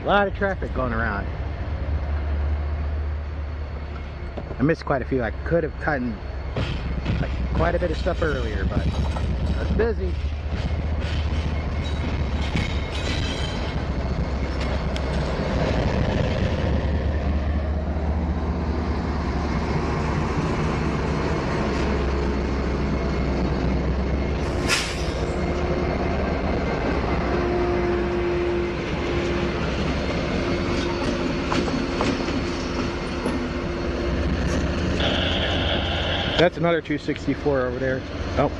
A lot of traffic going around. I missed quite a few. I could have cut like quite a bit of stuff earlier, but I was busy. That's another 264 over there. Oh.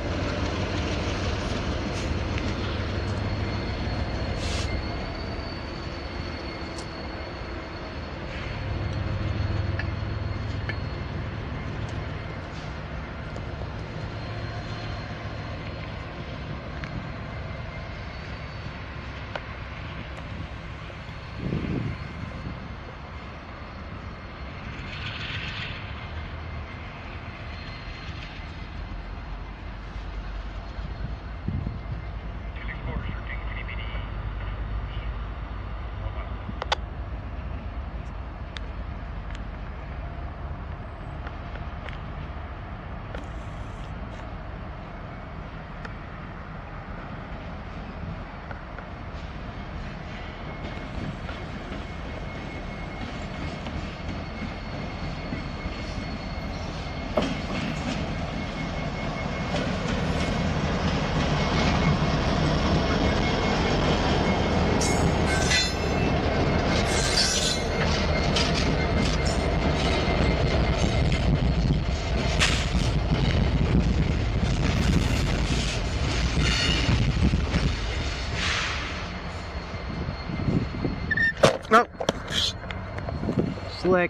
Nope. Slick.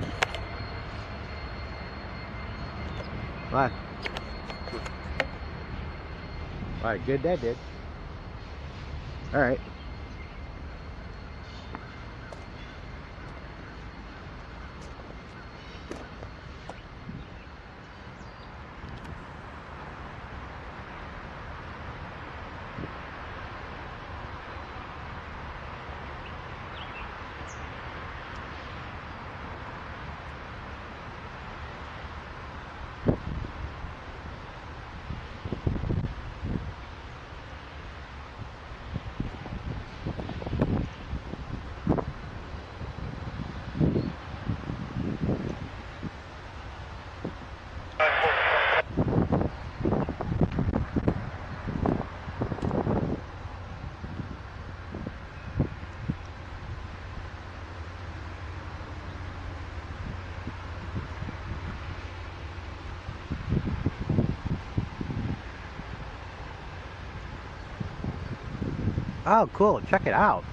What? Alright, good that did. Alright. Oh, cool. Check it out.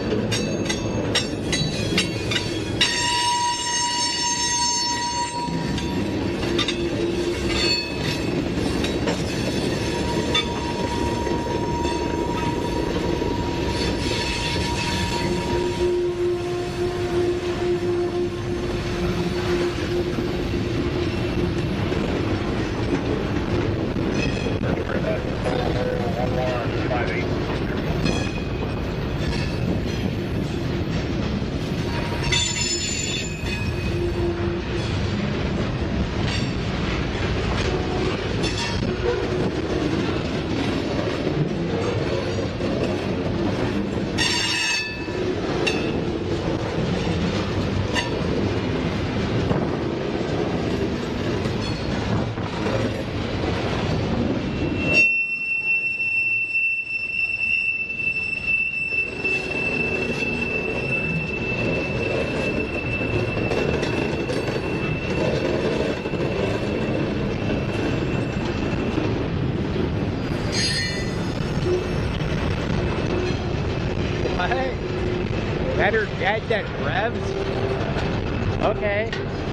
Better dead than revs? Okay.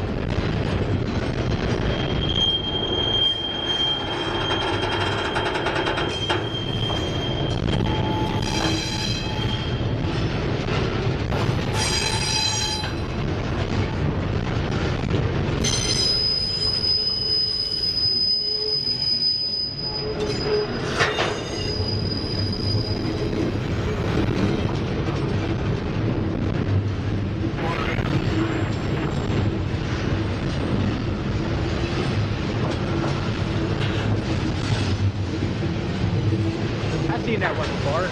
I've seen that one before.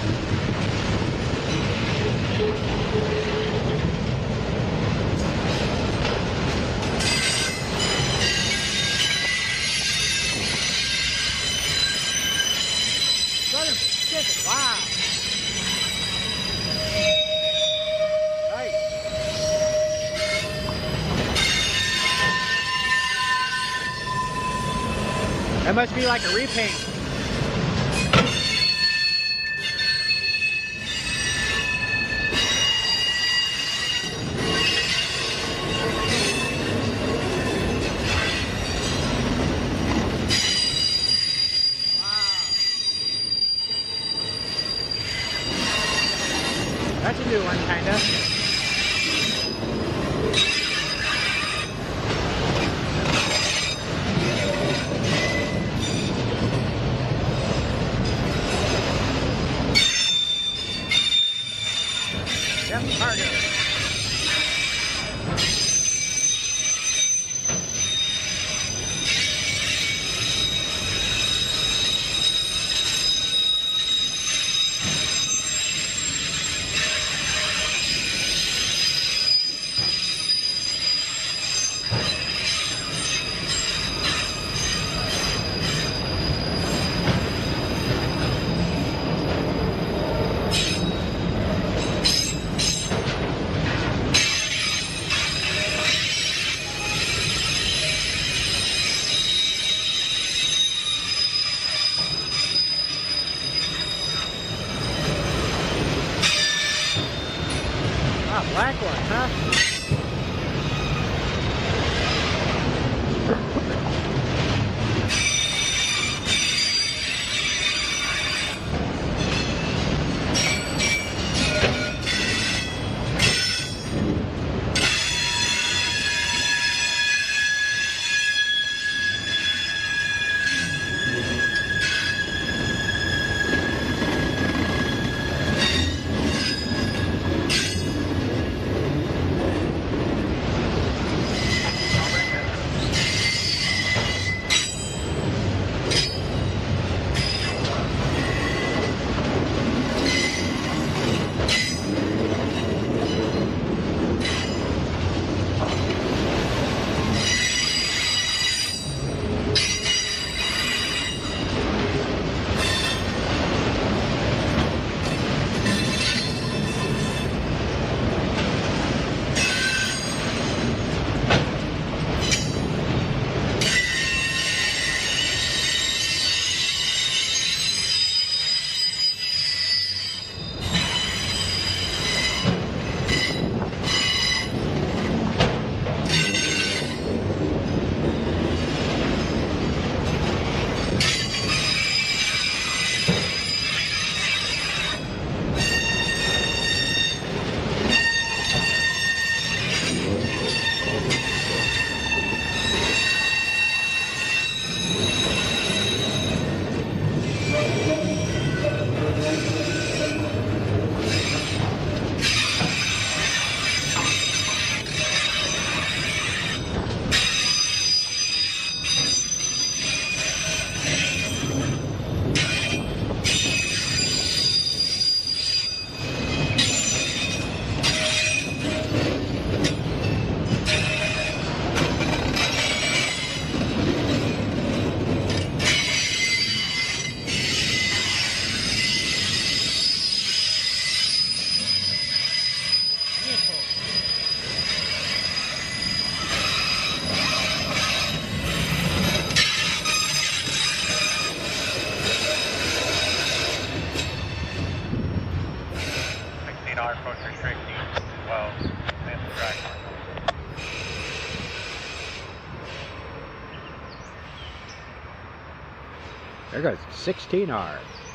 Wow. Nice. That must be like a repaint. That's a new one, kinda. Yep, cargo. Black one, huh? approach restricting well and the track. There goes 16R.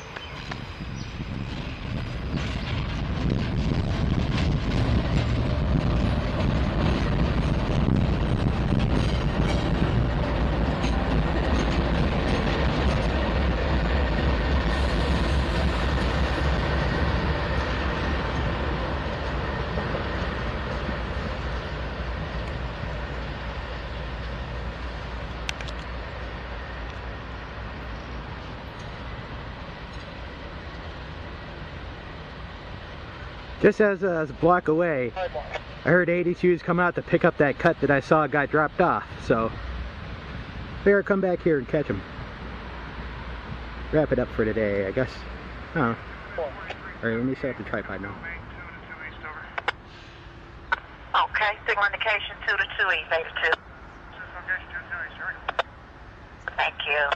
Just as I was a block away, I heard 82s come out to pick up that cut that I saw a guy dropped off, so better come back here and catch him. Wrap it up for today, I guess. Oh. Alright, let me set up the tripod now. Okay, signal indication 2 to 2 East, Beta 2. Thank you.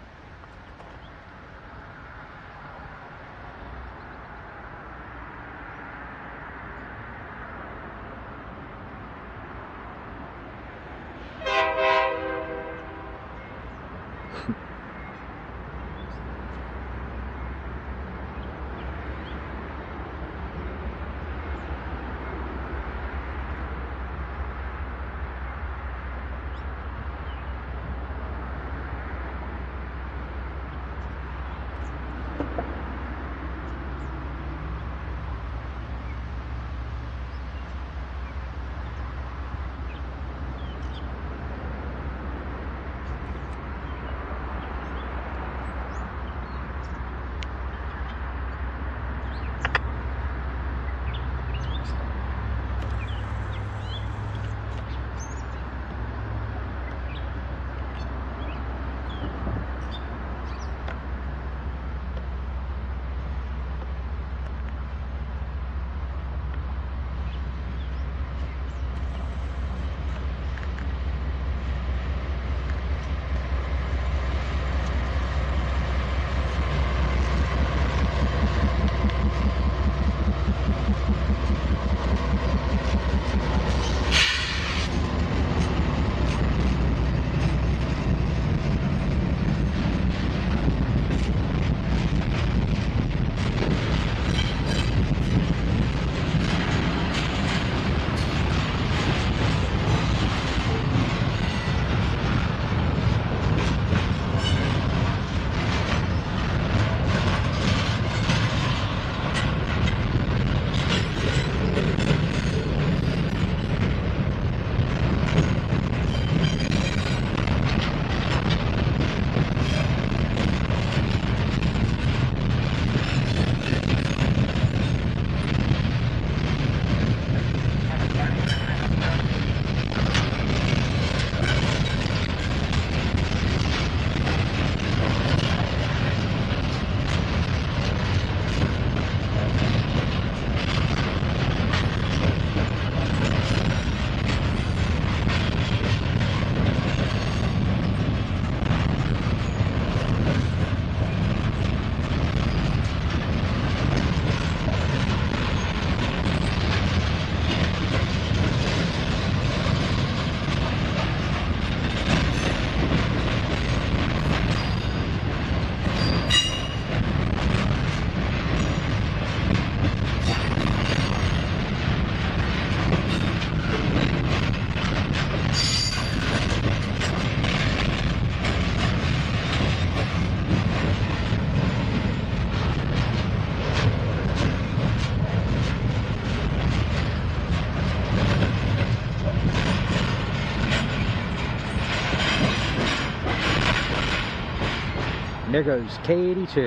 There goes K82.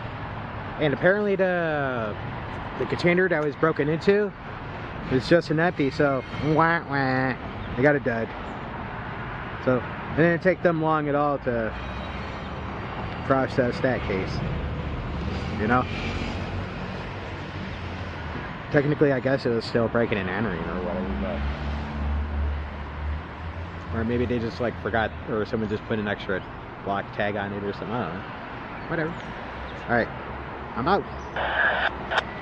And apparently the container that was broken into is just an empty, so wah, wah, I got a dud. So it didn't take them long at all to process that case, you know? Technically, I guess it was still breaking and entering or whatever, but... Or maybe they just like forgot, or someone just put an extra block tag on it or something, I don't know. Whatever. Alright, I'm out.